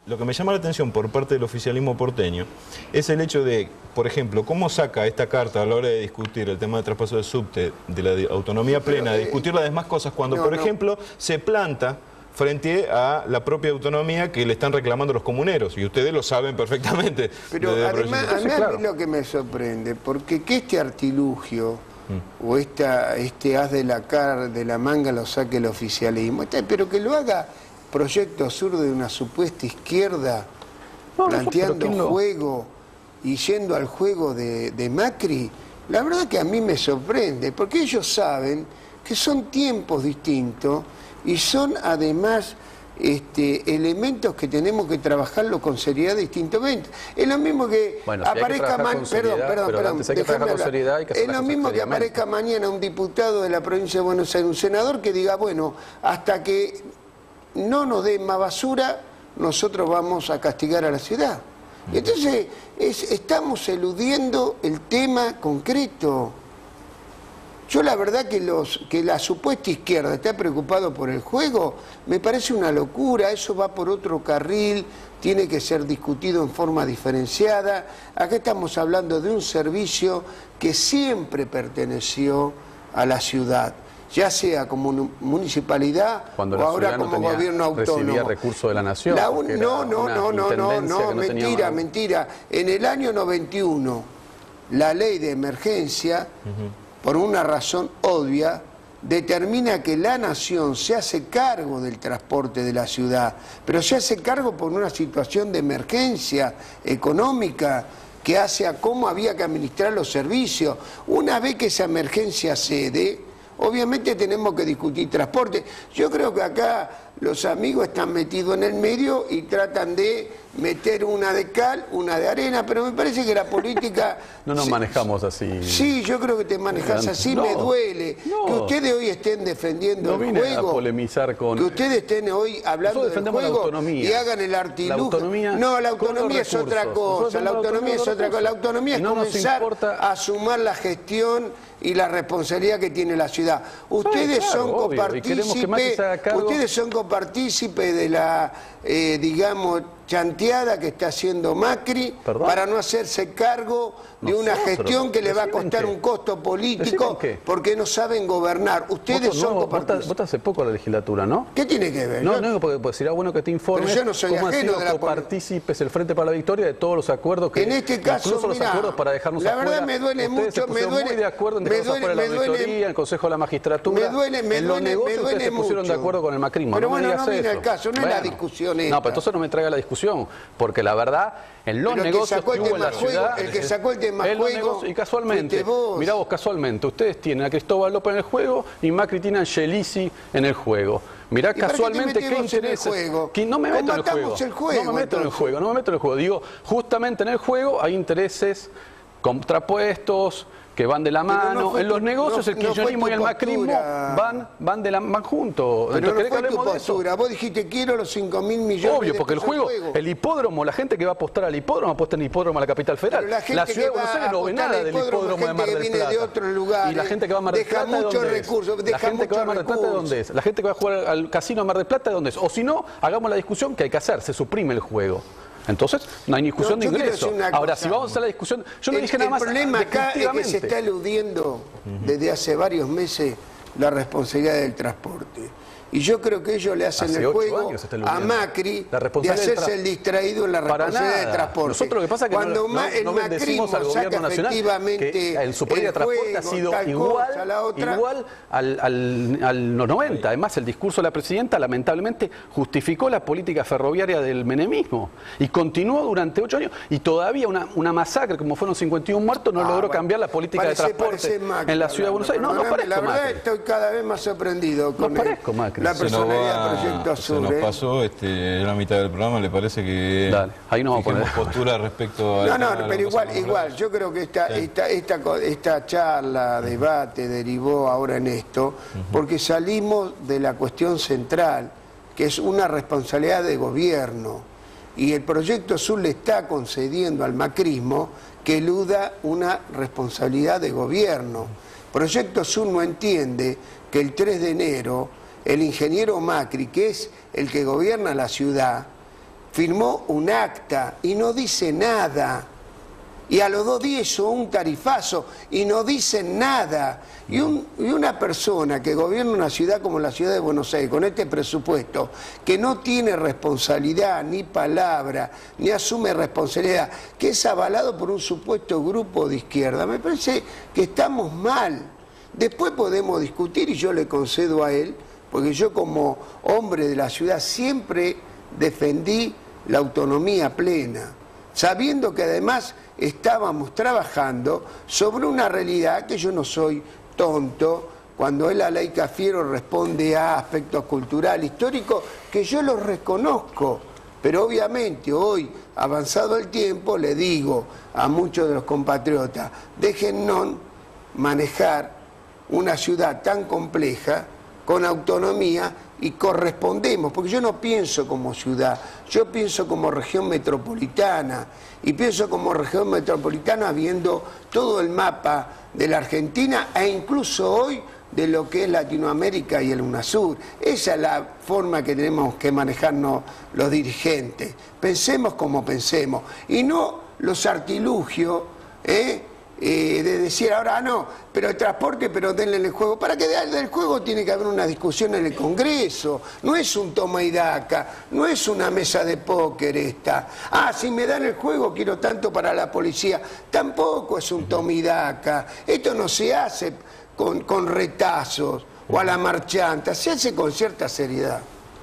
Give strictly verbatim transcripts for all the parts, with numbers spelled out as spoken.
lo que me llama la atención por parte del oficialismo porteño es el hecho de, por ejemplo, cómo saca esta carta a la hora de discutir el tema de traspaso de subte, de la de autonomía plena, de discutir las demás cosas, cuando, no, por no. ejemplo, se planta frente a la propia autonomía que le están reclamando los comuneros, y ustedes lo saben perfectamente. Pero además, a mí claro. es lo que me sorprende, porque que este artilugio mm. o esta, este haz de la cara, de la manga lo saque el oficialismo, pero que lo haga Proyecto Sur de una supuesta izquierda, no, planteando no, juego y yendo al juego de, de Macri, la verdad que a mí me sorprende, porque ellos saben que son tiempos distintos y son además este, elementos que tenemos que trabajarlo con seriedad distintamente. Es lo mismo que bueno, si aparezca mañana, perdón, perdón, perdón, hay que trabajar con seriedad y que es lo mismo que aparezca mañana un diputado de la provincia de Buenos Aires, un senador que diga, bueno, hasta que no nos den más basura, nosotros vamos a castigar a la ciudad. Entonces, es, estamos eludiendo el tema concreto. Yo la verdad que, los, que la supuesta izquierda está preocupado por el juego, me parece una locura, eso va por otro carril, tiene que ser discutido en forma diferenciada. Acá estamos hablando de un servicio que siempre perteneció a la ciudad, ya sea como municipalidad Cuando o ahora como no gobierno autónomo. Recibía recursos de la nación. La un, no, no, no, no, no, no, mentira, no mentira. En el año noventa y uno, la ley de emergencia, uh-huh. por una razón obvia, determina que la nación se hace cargo del transporte de la ciudad, pero se hace cargo por una situación de emergencia económica que hace a cómo había que administrar los servicios. Una vez que esa emergencia cede, obviamente tenemos que discutir transporte. Yo creo que acá los amigos están metidos en el medio y tratan de meter una de cal, una de arena, pero me parece que la política... No nos se, manejamos así. Sí, yo creo que te manejas así, no, me duele. No, que ustedes hoy estén defendiendo no el juego. A polemizar con... Que ustedes estén hoy hablando del juego y hagan el artilugio. La autonomía, no, la autonomía es otra cosa. La autonomía es otra cosa. La autonomía es no comenzar a sumar la gestión y la responsabilidad que tiene la ciudad. Ustedes sí, claro, son copartícipes, ustedes son copartícipes de la, eh, digamos, chanteada que está haciendo Macri. ¿Perdón? Para no hacerse cargo de Nosotros, una gestión que le va a costar un costo político porque no saben gobernar. Ustedes son no, copartícipes. Vota hace poco la legislatura, ¿no? ¿Qué tiene que ver? No, no, porque pues, será bueno que te informes. Pero yo no soy cómo han sido de la copartícipes el Frente para la Victoria de todos los acuerdos que... En este caso, incluso mirá, los acuerdos para dejarnos la afuera. verdad me duele Ustedes mucho, se me duele... muy de acuerdo en dejarnos afuera la auditoría, el Consejo de la Magistratura. Me duele, me en duele, los negocios me duele ustedes se pusieron mucho. de acuerdo con el macrismo. Pero no bueno, me digas no viene eso. el caso, no bueno, es la discusión esta. No, pero entonces no me traiga la discusión, porque la verdad, en los pero negocios que, que hubo en la juego, ciudad... El que sacó el tema juego... Negocios, y casualmente, mirá vos, casualmente, ustedes tienen a Cristóbal López en el juego y Macri tiene a Angelisi en el juego. Mirá casualmente qué intereses. Que no me meto en el juego. el juego. No me meto entonces. en el juego, no me meto en el juego. Digo, justamente en el juego hay intereses contrapuestos que van de la mano. No en los negocios no, el kirchnerismo no y el macrismo van, van, de la, van juntos. Pero Entonces, no fue tu postura. Vos dijiste quiero los cinco mil millones. Obvio, porque el juego, juego, el hipódromo, la gente que va a apostar al hipódromo apuesta en el hipódromo a la capital federal. La, la ciudad de Buenos Aires no ve nada del hipódromo de Mar del Plata. De otro lugar, y la gente que va a Mar del Plata, ¿de dónde es? La gente que va a Mar del Plata, ¿de dónde es? La gente que va a jugar al casino de Mar del Plata, ¿de dónde es? O si no, hagamos la discusión que hay que hacer, se suprime el juego. Entonces, no hay discusión no, de ingreso. Ahora, si vamos a hacer la discusión... Yo no el, dije nada más... El problema acá es que se está eludiendo uh-huh. desde hace varios meses la responsabilidad del transporte. Y yo creo que ellos le hacen hace el juego a Macri de hacerse el distraído en la responsabilidad del transporte. Nosotros lo que pasa es que Cuando no, no, el no bendecimos al gobierno nacional que en su política de transporte ha sido igual, otra... igual al, al, al noventa. Además, el discurso de la presidenta lamentablemente justificó la política ferroviaria del menemismo y continuó durante ocho años y todavía una, una masacre como fueron cincuenta y uno muertos no ah, logró bueno, cambiar la política parece, de transporte Macri, en la ciudad de Buenos Aires. No, no parezco La verdad Macri. estoy cada vez más sorprendido con no parezco Macri. La personalidad del Proyecto Se Sur. nos ¿eh? pasó este, la mitad del programa, ¿le parece que Dale, ahí nos vamos a poner postura respecto a... No, no, pero igual, igual, yo creo que esta, sí. esta, esta, esta charla, debate, derivó ahora en esto, uh-huh. porque salimos de la cuestión central, que es una responsabilidad de gobierno, y el Proyecto Sur le está concediendo al macrismo que eluda una responsabilidad de gobierno. Proyecto Sur no entiende que el tres de enero el ingeniero Macri, que es el que gobierna la ciudad, firmó un acta y no dice nada. Y a los dos días hizo un tarifazo y no dicen nada. Y, un, y una persona que gobierna una ciudad como la ciudad de Buenos Aires, con este presupuesto, que no tiene responsabilidad, ni palabra, ni asume responsabilidad, que es avalado por un supuesto grupo de izquierda, me parece que estamos mal. Después podemos discutir y yo le concedo a él, porque yo como hombre de la ciudad siempre defendí la autonomía plena, sabiendo que además estábamos trabajando sobre una realidad que yo no soy tonto, cuando él, la ley Cafiero, responde a aspectos culturales, históricos, que yo los reconozco, pero obviamente hoy, avanzado el tiempo, le digo a muchos de los compatriotas, déjennos manejar una ciudad tan compleja, con autonomía, y correspondemos, porque yo no pienso como ciudad, yo pienso como región metropolitana, y pienso como región metropolitana viendo todo el mapa de la Argentina e incluso hoy de lo que es Latinoamérica y el UNASUR. Esa es la forma que tenemos que manejarnos los dirigentes. Pensemos como pensemos, y no los artilugios, ¿eh? Eh, de decir ahora ah, no, pero el transporte, pero denle el juego. Para que denle el juego tiene que haber una discusión en el Congreso, no es un toma y daca, no es una mesa de póker esta. Ah, si me dan el juego quiero tanto para la policía, tampoco es un toma y daca. Esto no se hace con, con retazos o a la marchanta, se hace con cierta seriedad.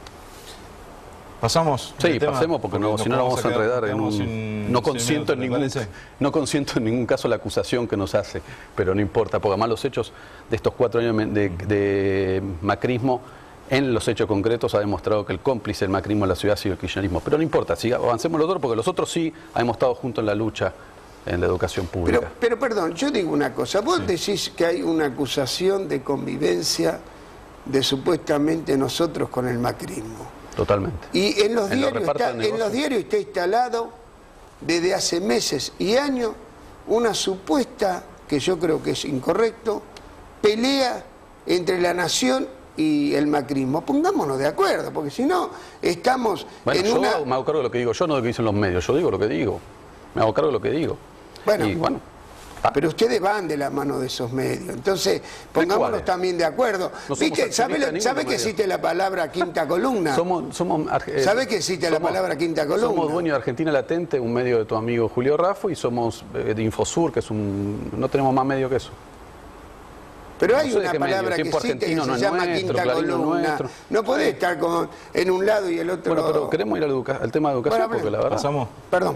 ¿Pasamos? Sí, pasemos porque, porque no, si no nos vamos a enredar en un... Sin, no, consiento en ningún, no consiento en ningún caso la acusación que nos hace, pero no importa, porque además los hechos de estos cuatro años de, de macrismo, en los hechos concretos ha demostrado que el cómplice del macrismo en la ciudad ha sido el kirchnerismo. Pero no importa, siga, avancemos los otros, porque los otros sí hemos estado juntos en la lucha en la educación pública. Pero, pero perdón, yo digo una cosa, vos sí. decís que hay una acusación de convivencia de supuestamente nosotros con el macrismo. Totalmente. Y en los, en diarios, está, en los diarios está instalado desde hace meses y años una supuesta, que yo creo que es incorrecto, pelea entre la nación y el macrismo. Pongámonos de acuerdo, porque si no estamos bueno, en yo una... me hago cargo de lo que digo yo, no de lo que dicen los medios, yo digo lo que digo. Me hago cargo de lo que digo. Bueno, y, bueno pero ustedes van de la mano de esos medios, entonces pongámonos también de acuerdo. No ¿Sabe, ¿sabe que existe la palabra quinta columna? somos, somos, eh, ¿Sabe que existe somos, la palabra quinta columna? Somos dueños de Argentina Latente, un medio de tu amigo Julio Raffo, y somos eh, de Infosur, que es un... no tenemos más medio que eso. Pero hay no una palabra que existe que no se llama nuestro, quinta Clarín columna. No, no podés estar con, en un lado y el otro... Bueno, pero queremos ir al, al tema de educación, bueno, porque la verdad... ¿Pasamos? Perdón.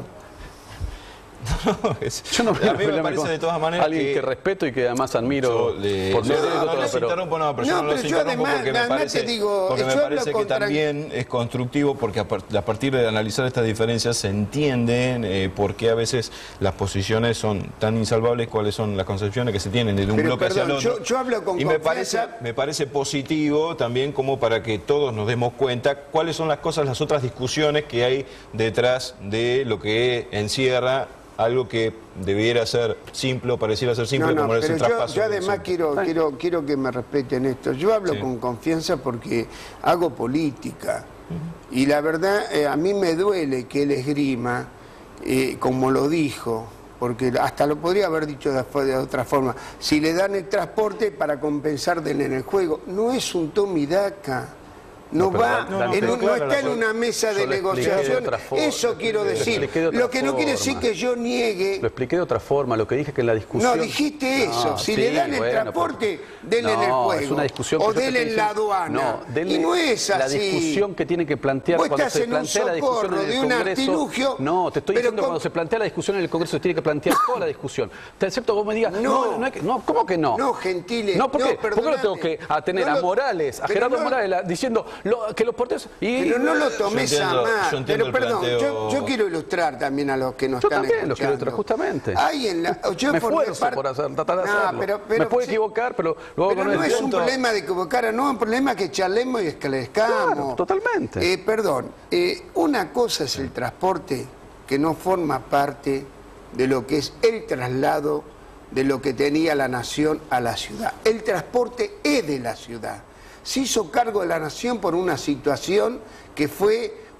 No, es, yo no a mí me parece de todas maneras alguien que, que respeto y que además admiro le, por no, no, no, no los interrumpo, no, pero yo no, no los interrumpo porque me parece, digo, porque me parece que también es constructivo, porque a partir de analizar estas diferencias se entienden eh, por qué a veces las posiciones son tan insalvables, cuáles son las concepciones que se tienen de un pero, bloque perdón, hacia el otro. Yo, yo hablo con y me parece, me parece positivo también como para que todos nos demos cuenta cuáles son las cosas, las otras discusiones que hay detrás de lo que encierra algo que debiera ser simple o pareciera ser simple, no, no, como es el traspaso. Yo, yo además quiero, quiero, quiero que me respeten esto. Yo hablo sí. con confianza porque hago política. Uh-huh. Y la verdad, eh, a mí me duele que él esgrima, eh, como lo dijo, porque hasta lo podría haber dicho de, de otra forma. Si le dan el transporte para compensar en el juego, no es un toma y daca. No, no va, no, no, en un, no está en una mesa de negociación, de eso quiero decir. De lo que no forma. Quiere decir que yo niegue... Lo expliqué de otra forma, lo que dije que en la discusión... No, dijiste eso, no, si sí, le dan el bueno, transporte, porque... denle no, en el juego, es una discusión o denle en la aduana, no, denle y no es así. La discusión que tiene que plantear Vos cuando se plantea la discusión en el de un Congreso... Artilugio, no, te estoy diciendo con... cuando se plantea la discusión en el Congreso se tiene que plantear toda la discusión. Te acepto que vos me digas, no, no, no, ¿cómo que no? No, Gentile, no, ¿por qué? ¿Por qué no tengo que tener a Morales, a Gerardo Morales, diciendo que los porteros... Y, pero no lo tomes entiendo, a mal. Pero perdón, planteo... yo, yo quiero ilustrar también a los que nos yo están también escuchando. Lo quiero ilustrar, justamente. Hay en la, yo me esfuerzo par... por hacer, tratar de no, hacerlo. Pero, pero, me puedo equivocar, pero luego pero con no el es punto... un problema de equivocar, no es un problema que charlemos y esclarezcamos. Claro, totalmente. Eh, perdón, eh, una cosa es el transporte que no forma parte de lo que es el traslado de lo que tenía la nación a la ciudad. El transporte es de la ciudad. Se hizo cargo de la nación por una situación que fue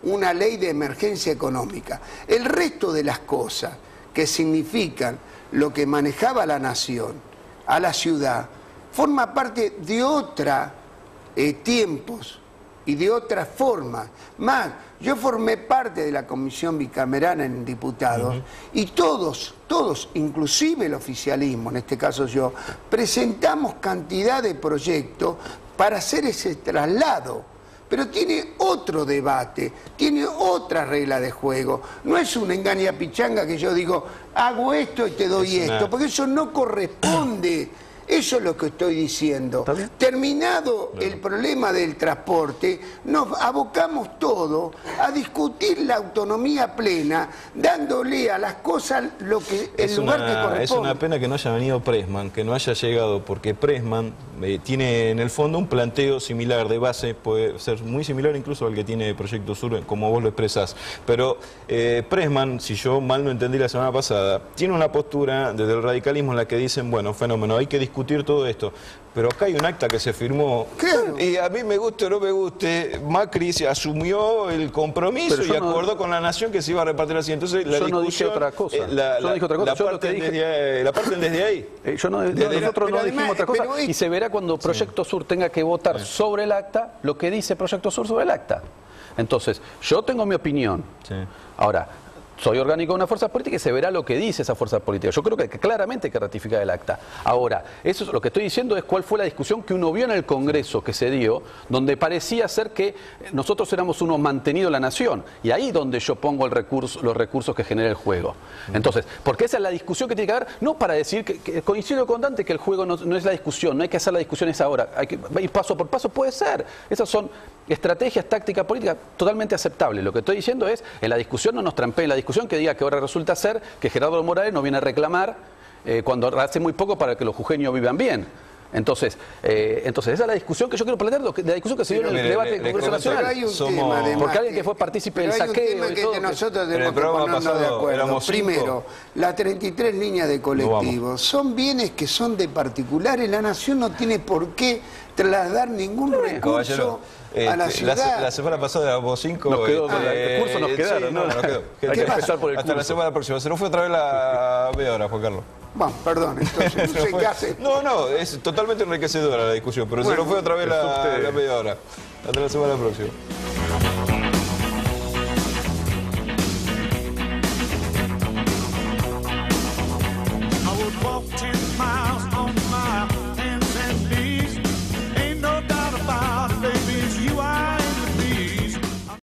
una ley de emergencia económica. El resto de las cosas que significan lo que manejaba la nación, a la ciudad, forma parte de otros eh, tiempos y de otras formas. Más, yo formé parte de la comisión bicameral en diputados, uh-huh. y todos, todos, inclusive el oficialismo, en este caso yo, presentamos cantidad de proyectos para hacer ese traslado. Pero tiene otro debate, tiene otra regla de juego. No es una engaña pichanga que yo digo, hago esto y te doy es esto, una... porque eso no corresponde. Eso es lo que estoy diciendo. Terminado claro. el problema del transporte, nos abocamos todo a discutir la autonomía plena, dándole a las cosas lo que el es lugar una, que corresponde. Es una pena que no haya venido Pressman, que no haya llegado, porque Pressman eh, tiene en el fondo un planteo similar de base, puede ser muy similar incluso al que tiene Proyecto Sur, como vos lo expresás. Pero eh, Pressman, si yo mal no entendí la semana pasada, tiene una postura desde el radicalismo en la que dicen, bueno, fenómeno, hay que discutir discutir todo esto, pero acá hay un acta que se firmó, claro. y a mí me guste o no me guste, Macri se asumió el compromiso y acordó no, con la nación que se iba a repartir así. Entonces la yo discusión, no dije otra cosa. Eh, la, yo no dije otra cosa. La, yo parten dije... desde, la parten desde ahí. Eh, yo no, desde no, nosotros la, no dijimos otra cosa pero, y se verá cuando Proyecto sí. Sur tenga que votar sí. sobre el acta lo que dice Proyecto Sur sobre el acta. Entonces, yo tengo mi opinión. Sí. Ahora, soy orgánico de una fuerza política y se verá lo que dice esa fuerza política. Yo creo que claramente hay que ratificar el acta. Ahora, eso es, lo que estoy diciendo es cuál fue la discusión que uno vio en el Congreso que se dio, donde parecía ser que nosotros éramos unos mantenidos la nación. Y ahí donde yo pongo el recurso, los recursos que genera el juego. Entonces, porque esa es la discusión que tiene que haber, no para decir que, que coincido con Dante que el juego no, no es la discusión, no hay que hacer la discusión esa ahora, hay que ir paso por paso, puede ser. Esas son estrategias, tácticas, políticas totalmente aceptables. Lo que estoy diciendo es, en la discusión no nos trampeen la discusión que diga que ahora resulta ser que Gerardo Morales no viene a reclamar eh, cuando hace muy poco para que los jujeños vivan bien. Entonces, eh, entonces esa es la discusión que yo quiero plantear, la discusión que se dio en el mire, debate le, del Congreso le Nacional. Hay un Somos... tema, porque alguien que fue partícipe del saqueo hay un tema y que todo, que nosotros tenemos que ponernos de acuerdo. Primero, cinco. Las treinta y tres líneas de colectivos no son bienes que son de particulares. La nación no tiene por qué trasladar ningún sí, recurso eh, a la ciudad. La, la semana pasada éramos cinco. Nos quedó, eh, el curso nos quedaron, sí, ¿no? no, nos quedó. Hay que empezar por el Hasta curso. la semana próxima. Se nos fue otra vez la media hora, Juan Carlos. Bueno, perdón, entonces no sé qué hace. No, no, es totalmente enriquecedora la discusión, pero bueno, se nos fue otra vez la, la media hora. Hasta la semana próxima.